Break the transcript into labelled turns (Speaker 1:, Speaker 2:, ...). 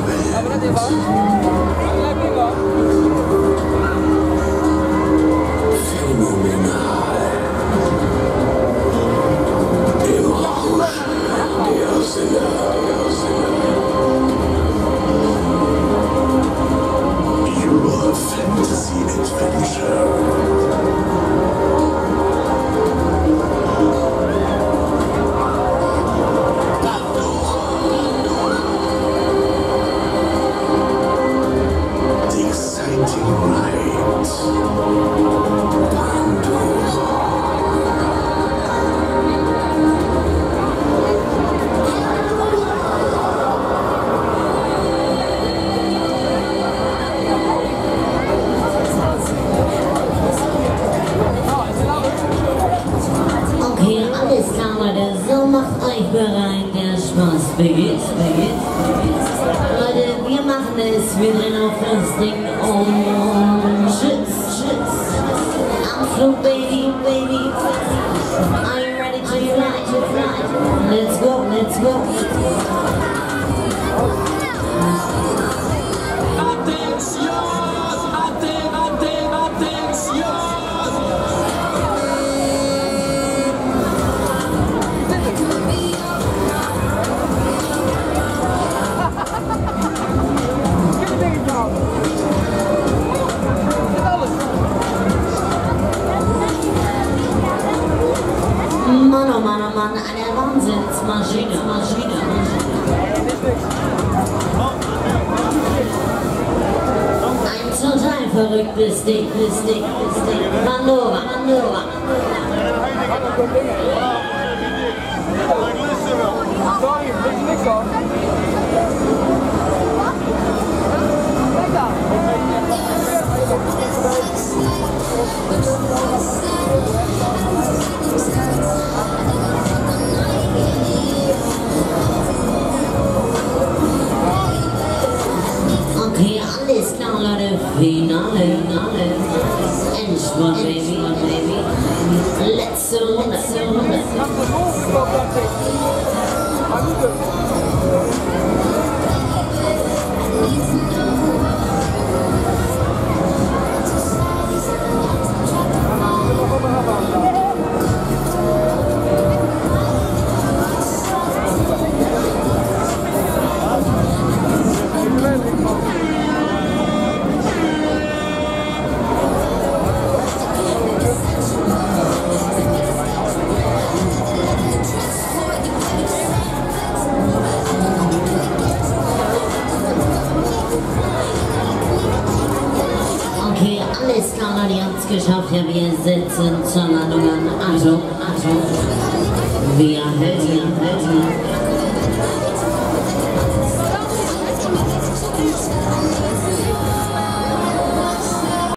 Speaker 1: Bereit, der Spaß beginnt. Leute, wir machen es, wir drehen auf das Ding um. Schütz. Anflug, baby. Are you ready to fly? Let's go. Mann, eine Wahnsinnsmaschine. Ein total verrücktes Ding. Pandora. Okay, alles klar, Leute. Finale. Endspurt, baby. Letzte Runde. Okay, alles klar, die haben's geschafft. Ja, wir sitzen zur Landung an. Achtung. Wir helfen.